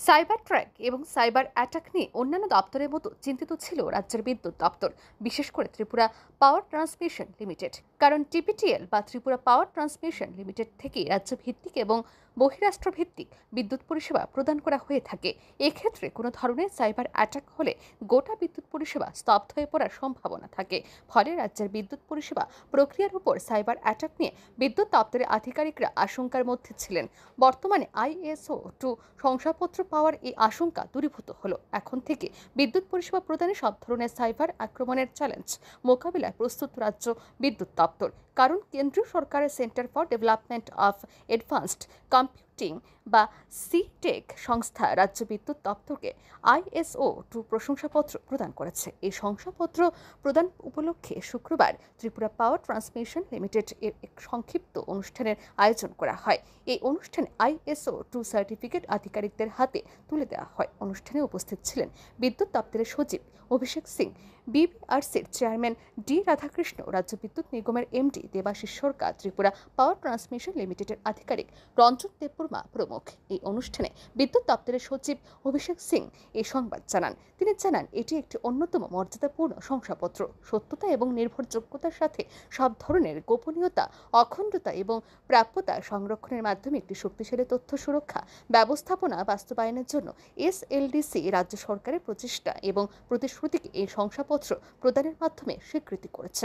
Cyber track এবং cyber attack নিয়ে অন্যান্য দপ্তরের মতো চিন্তিত ছিল রাজ্যের বিদ্যুৎ দপ্তর, বিশেষ করে ত্রিপুরা পাওয়ার ট্রান্সমিশন লিমিটেড। কারণ টিপিটিএল বা ত্রিপুরা পাওয়ার ট্রান্সমিশন লিমিটেড থেকে রাজ্য ভিত্তিক এবং বহিরাষ্ট্র ভিত্তিক বিদ্যুৎ পরিষেবা প্রদান করা হয়ে থাকে। এক্ষেত্রে কোনো ধরনের সাইবার অ্যাটাক হলে গোটা বিদ্যুৎ পরিষেবা স্তব্ধ হয়ে পড়ার সম্ভাবনা থাকে। ফলে রাজ্যের বিদ্যুৎ পরিষেবা প্রক্রিয়ার উপর সাইবার অ্যাটাক নিয়ে বিদ্যুৎ দপ্তরের আধিকারিকরা আশঙ্কার মধ্যে ছিলেন। বর্তমানে ISO 2 শংসাপত্র পাওয়ার এই আশঙ্কা দূরীভূত হলো। এখন থেকে বিদ্যুৎ পরিষেবা প্রদানে সব ধরনের সাইবার আক্রমণের চ্যালেঞ্জ মোকাবিলায় প্রস্তুত রাজ্য বিদ্যুৎ দপ্তর। কারণ কেন্দ্রীয় সরকারের centre for development of advanced computing বা সিটেক সংস্থা রাজ্য বিদ্যুৎ দপ্তরকে ISO 2 প্রশংসাপত্র প্রদান করেছে। এই শংসাপত্র প্রদান উপলক্ষে শুক্রবার ত্রিপুরা পাওয়ার ট্রান্সমিশন লিমিটেড এর এক সংক্ষিপ্ত অনুষ্ঠানের আয়োজন করা হয়। এই অনুষ্ঠানে ISO 2 সার্টিফিকেট আধিকারিকদের হাতে তুলে দেওয়া হয়। অনুষ্ঠানে উপস্থিত ছিলেন বিদ্যুৎ দপ্তরের সচিব অভিষেক সিং, BBRCর চেয়ারম্যান ডি রাধাকৃষ্ণ, রাজ্য বিদ্যুৎ নিগমের MD Debashis Sarkar, Tripura power transmission লিমিটেডের আধিকারিক রঞ্জন দেববর্মা প্রমুখ। এই অনুষ্ঠানে বিদ্যুৎ দপ্তরের সচিব অভিষেক সিং এই সংবাদ জানান। তিনি জানান, এটি একটি অন্যতম মর্যাদাপূর্ণ শংসাপত্র। সত্যতা এবং নির্ভরযোগ্যতার সাথে সব ধরনের গোপনীয়তা, অখণ্ডতা এবং প্রাপ্যতা সংরক্ষণের মাধ্যমে একটি শক্তিশালী তথ্য সুরক্ষা ব্যবস্থাপনা বাস্তবায়নের জন্য SLDC রাজ্য সরকারের প্রচেষ্টা এবং প্রতিশ্রুতিকে এই শংসাপত্র প্রদানের মাধ্যমে স্বীকৃতি করেছে।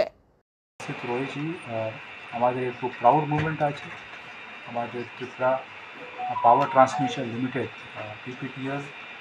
আমাদের একটু প্রাউড মুভমেন্ট আছে। আমাদের Tripura power transmission limited PPTL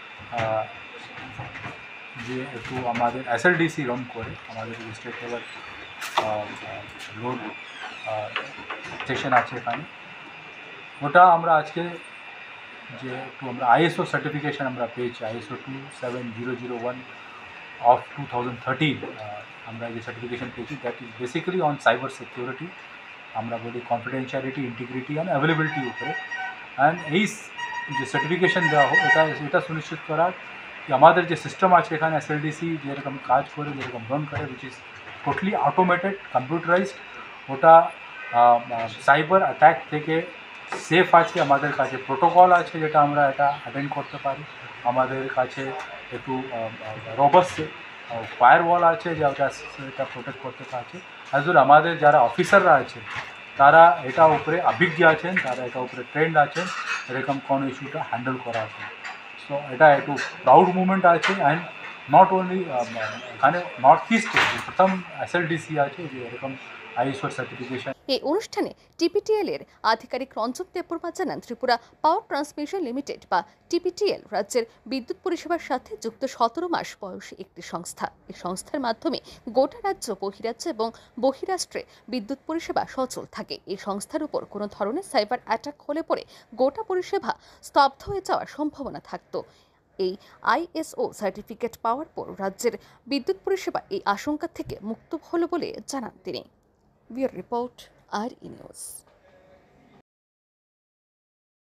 যে একটু আমাদের SLDC রান করে, আমাদের স্টেট লেভেল লোড স্টেশন আছে এখানে। ওটা আমরা আজকে যে একটু আমরা ISO সার্টিফিকেশন আমরা পেয়েছি, ISO 27001 of 2013 আমরা যে সার্টিফিকেশন পেয়েছি, that is basically on cyber security. আমরা বলি কনফিডেন্সিয়ালিটি, ইন্টিগ্রিটি অ্যান্ড অ্যাভেলেবিলিটি উপরে। অ্যান্ড এই যে সার্টিফিকেশন দেওয়া হোক, এটা সুনিশ্চিত করার যে আমাদের যে সিস্টেম আছে এখানে SLDC যেরকম কাজ করে, যেরকম রান করে, which is totally automated, computerised, ওটা সাইবার অ্যাটাক থেকে সেফ আছে। আমাদের কাছে প্রোটোকল আছে যেটা আমরা এটা অ্যাটেন্ড করতে পারি। আমাদের কাছে একটু রোবাস্ট ফায়ারওয়াল আছে যে এটা প্রোটেক্ট করতে পারছে। অ্যাজ ওয়েল আমাদের যারা অফিসাররা আছে তারা এটা উপরে অভিজ্ঞ আছেন, তারা এটা উপরে ট্রেন্ড আছেন এরকম কোনো ইস্যুটা হ্যান্ডেল করার জন্য। সো এটা একটু প্রাউড মুভমেন্ট আছে। অ্যান্ড নট ওনলি এখানে নর্থ ইস্টে প্রথম SLDC আছে যে এরকম ISO সার্টিফিকেশন। এই অনুষ্ঠানে TPTL এর আধিকারিক রঞ্জন দেববর্মা জানান, ত্রিপুরা পাওয়ার ট্রান্সমিশন লিমিটেড বা TPTL রাজ্যের বিদ্যুৎ পরিষেবার সাথে যুক্ত 17 মাস বয়সী একটি সংস্থা। এই সংস্থার মাধ্যমে গোটা রাজ্য, বহিরাজ্য এবং বহিরাষ্ট্রে বিদ্যুৎ পরিষেবা সচল থাকে। এই সংস্থার উপর কোনো ধরনের সাইবার অ্যাটাক হলে পরে গোটা পরিষেবা স্তব্ধ হয়ে যাওয়ার সম্ভাবনা থাকতো। এই ISO সার্টিফিকেট পাওয়ার পর রাজ্যের বিদ্যুৎ পরিষেবা এই আশঙ্কা থেকে মুক্ত হলো বলে জানান তিনি। Report RE News।